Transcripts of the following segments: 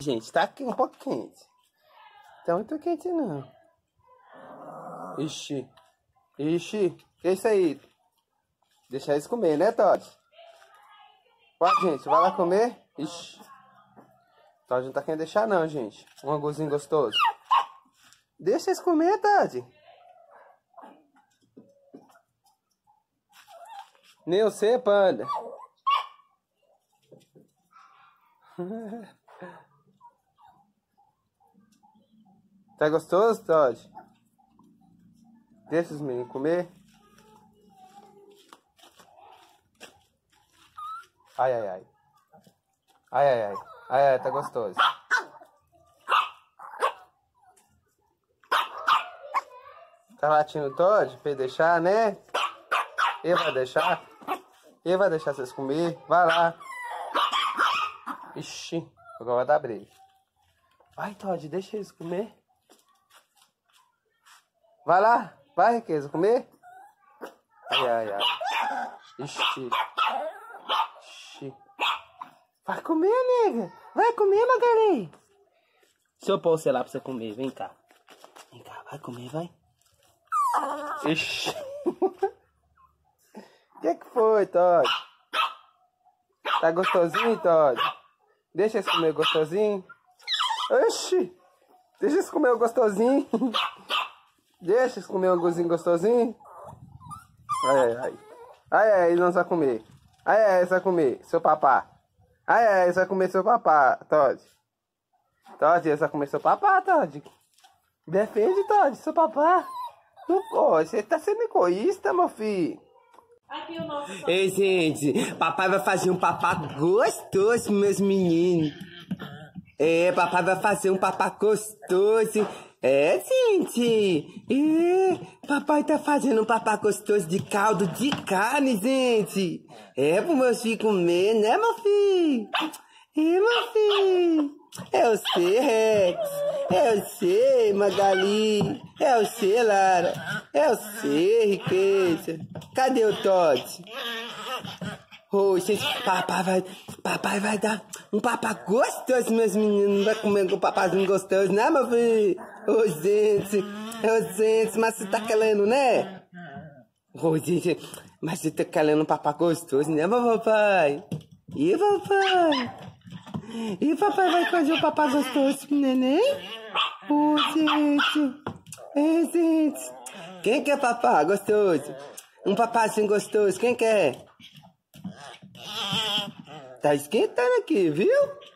Gente, tá aqui um pouco quente. Tá muito quente não. Ixi. Ixi. Que é isso aí? Deixa eles comer, né, Todd? Pode, gente. Vai lá comer. Ixi. Todd não tá querendo deixar não, gente. Um anguzinho gostoso. Deixa eles comer, Todd. Nem você, panda. Tá gostoso, Todd? Deixa os meninos comer. Ai, ai, ai. Ai, ai, ai. Ai, ai, tá gostoso. Tá latindo o Todd pra ele deixar, né? Ele vai deixar? Ele vai deixar vocês comer? Vai lá. Ixi, agora vai dar briga. Vai, Todd, deixa eles comer. Vai lá. Vai, Riqueza, comer. Ai, ai, ai. Ixi. Ixi. Vai comer, nega. Vai comer, Magali. Deixa eu pôr você lá pra você comer. Vem cá. Vem cá, vai comer, vai. Ixi. O que foi, Todd? Tá gostosinho, Todd? Deixa eles comer gostosinho. Oxi. Deixa eles comer o gostosinho. Deixa eles comer um gozinho gostosinho. Ai, ai, ai. Ai, ai, ele não vai comer. Ai, ai, ele vai comer seu papá. Ai, ai, ele vai comer seu papá, Todd. Todd, ele vai comer seu papá, Todd. Defende, Todd, seu papá. Oh, você tá sendo egoísta, meu filho. Aqui o nosso. Ei, gente, papai vai fazer um papá gostoso, meus meninos. É, papai vai fazer um papá gostoso. É, gente. É, papai tá fazendo um papá gostoso de caldo de carne, gente. É, pro meus filhos comer, né, meu filho? É, meu filho. Eu sei, Rex. Eu sei, Magali. Eu sei, Lara. Eu sei, Riqueza. Cadê o Todd? Ô, gente, papai vai dar um papá gostoso, meus meninos. Vai comer com um papazinho gostoso, né, meu filho? Ô, gente, mas você tá querendo, né? Ô, gente, mas você tá querendo um papá gostoso, né, meu papai? E papai? E papai vai fazer um papá gostoso pro neném? Ô, gente. É, gente. Quem quer papá gostoso? Um papazinho gostoso, quem quer? Tá esquentando aqui, viu?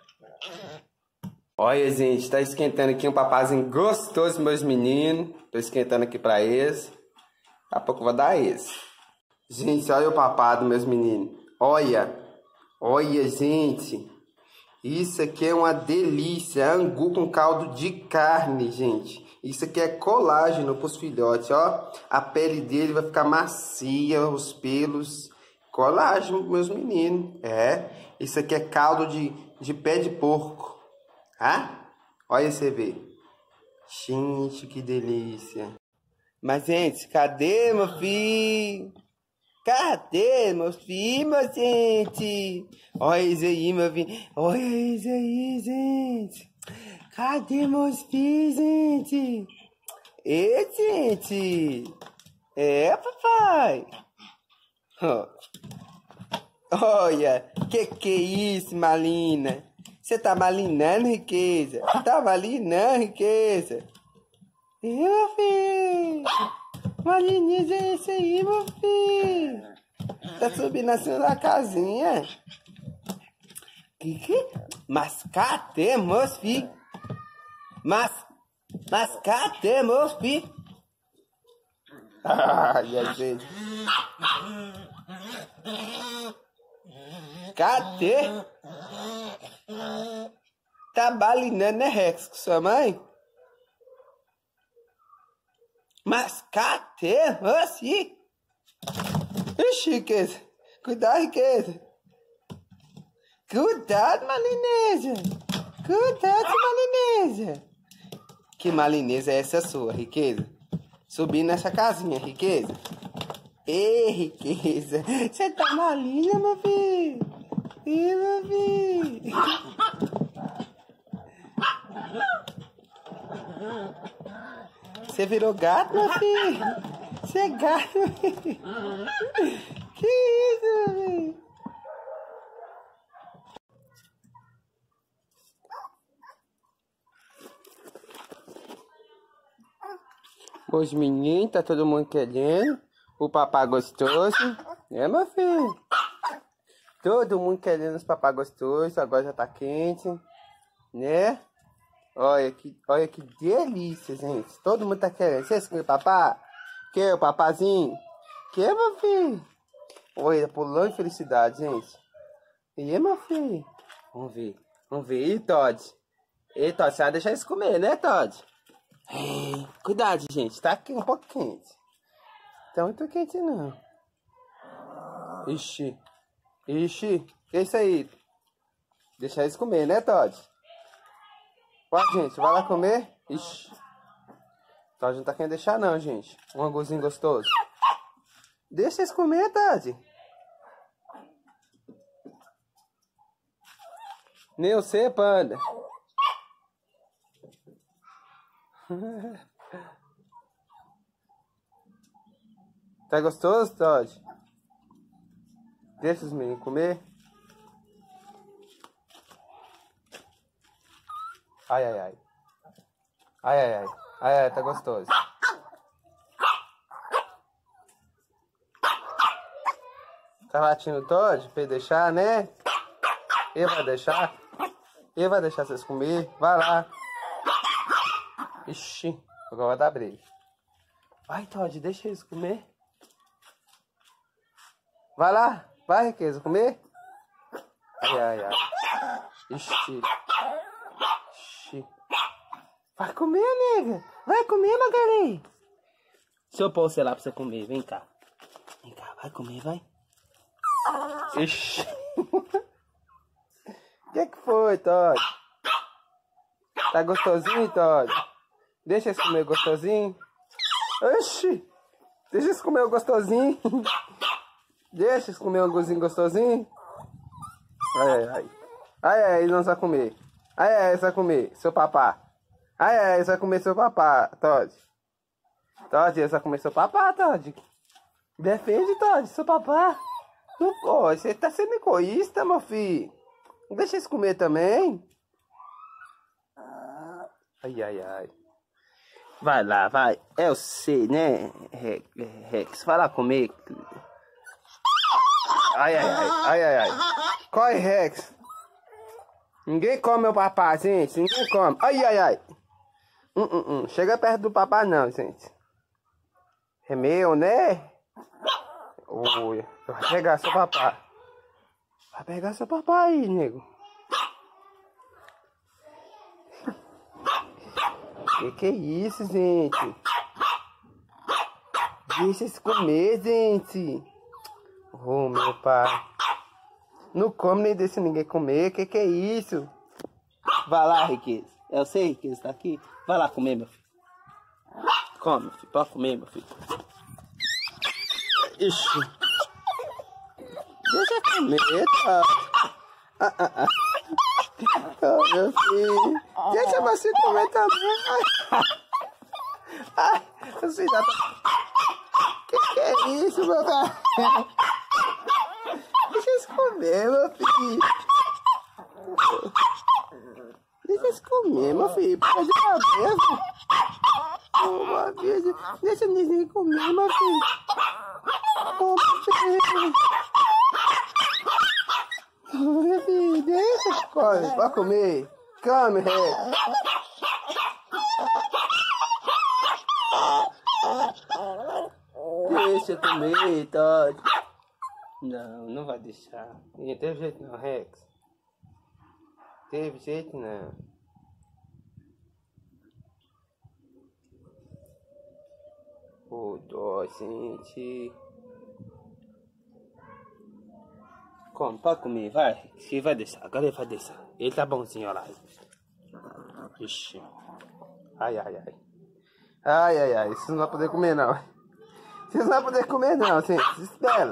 Olha, gente, tá esquentando aqui um papazinho gostoso, meus meninos. Tô esquentando aqui pra eles. Daqui a pouco eu vou dar esse. Gente, olha o papado, meus meninos. Olha. Olha, gente. Isso aqui é uma delícia. Angu com caldo de carne, gente. Isso aqui é colágeno pros filhotes, ó. A pele dele vai ficar macia, os pelos. Colágeno, meus meninos. É. Isso aqui é caldo de pé de porco. Ah? Olha você ver. Gente, que delícia. Mas, gente, cadê, meu filho? Cadê, meu filho, meu gente? Olha isso aí, meu filho. Olha isso aí, gente. Cadê meus filhos, gente? E, gente? É, papai. Olha, que é isso, Malina? Você tá malinando, Riqueza? Tá malinando, Riqueza? E, meu filho? Malininha é esse aí, meu filho? Tá subindo assim na casinha? Que? Mas cadê, meus filhos? Mas cadê, meus filhos? Ai, a gente. Cadê? Tá balinando, né, Rex, com sua mãe? Mas cadê, assim? Ixi, Riqueza. Cuidado, Riqueza. Cuidado, Malinesa. Cuidado, Malinesa. Que malinesa é essa sua, Riqueza? Subindo nessa casinha, Riqueza. Ei, Riqueza. Você tá malinha, meu filho? Ih, meu filho. Você virou gato, meu filho? Você é gato, meu filho? Que isso, meu filho? Os meninos, tá todo mundo querendo. O papá gostoso. É, meu filho? Todo mundo querendo os papá gostosos. Agora já tá quente. Né? Olha que delícia, gente. Todo mundo tá querendo. Vocês querem papá? Quer o papazinho? Quer, meu filho? Olha, pulando de felicidade, gente. E meu filho? Vamos ver. Vamos ver. E Todd? E Todd, você vai deixar eles comer, né, Todd? Cuidado, gente. Tá aqui um pouco quente. Tá muito quente, não. Ixi. Ixi. Que é isso aí? Deixa eles comer, né, Todd? Ó, gente. Vai lá comer. Ixi. Todd não tá querendo deixar, não, gente. Um anguzinho gostoso. Deixa eles comer, Todd. Nem você, panda. Tá gostoso, Todd? Deixa os meninos comer. Ai, ai, ai. Ai, ai, ai. Ai, ai, tá gostoso. Tá latindo, Todd? Pra ele deixar, né? Ele vai deixar? Ele vai deixar vocês comer? Vai lá. Ixi, agora vai dar briga. Vai, Todd, deixa eles comer. Vai lá. Vai, Riqueza, comer. Ai, ai, ai. Ixi. Ixi. Vai comer, nega. Vai comer, Magali. Deixa eu pôr você lá pra você comer. Vem cá. Vem cá, vai comer, vai. Ixi. O que foi, Todd? Tá gostosinho, Todd? Deixa eles comer gostosinho. Oxi. Deixa eles comer o gostosinho. Deixa eles comer um gozinho gostosinho. Ai, ai, ai. Ai, ai, ele não vai comer. Ai, ai, você vai comer, seu papá. Ai, ai, você vai comer seu papá, Todd. Todd, você vai comer seu papá, Todd. Defende, Todd, seu papá. Não pode, você tá sendo egoísta, meu filho. Deixa eles comer também. Ai, ai, ai. Vai lá, vai. Eu sei, né, Rex? Vai lá comer. Ai, ai, ai, ai, ai, ai. Corre, Rex. Ninguém come meu papá, gente. Ninguém come. Ai, ai, ai. Chega perto do papá, não, gente. É meu, né? Oi. Vai pegar seu papá. Vai pegar seu papá aí, nego. Que é isso, gente? Deixa eles comer, gente. Oh, meu pai. Não come nem deixa ninguém comer. Que é isso? Vai lá, Riqueza. Eu sei, Riqueza tá aqui. Vai lá comer, meu filho. Come, meu filho. Pode comer, meu filho. Ixi. Deixa comer, tá? Oh, meu filho. Deixa você comer também. Ai, você já tá... Que é isso, meu pai? Deixa eles comer, meu filho. Deixa eles comer, meu filho. Pode cabeça. Oh, meu filho. Deixa eles comer, meu filho. Oh, meu filho. Oh, meu filho, deixa. Come, pode comer. Come, Rex. Deixa eu comer, Todd. Não, não vai deixar. Não teve jeito não, Rex. Teve jeito não. Ô, dó, gente. Come, pode comer, vai. Ele vai deixar, agora ele vai deixar. Ele tá bonzinho, olha lá. Ixi. Ai, ai, ai. Ai, ai, ai. Vocês não vão poder comer, não. Vocês não vão poder comer, não, gente. Espera.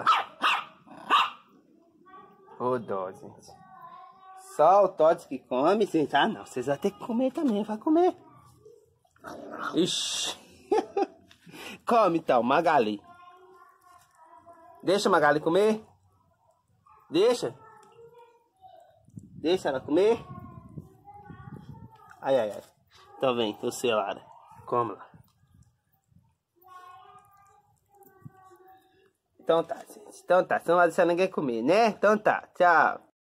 Ô, dó, gente. Só o Todd que come, gente. Ah, não. Vocês vão ter que comer também. Vai comer. Ixi. Come então, Magali. Deixa a Magali comer? Deixa? Deixa ela comer? Ai, ai, ai. Então vem, você, Lara. Come lá. Então tá, gente. Então tá, você não vai deixar ninguém comer, né? Então tá, tchau.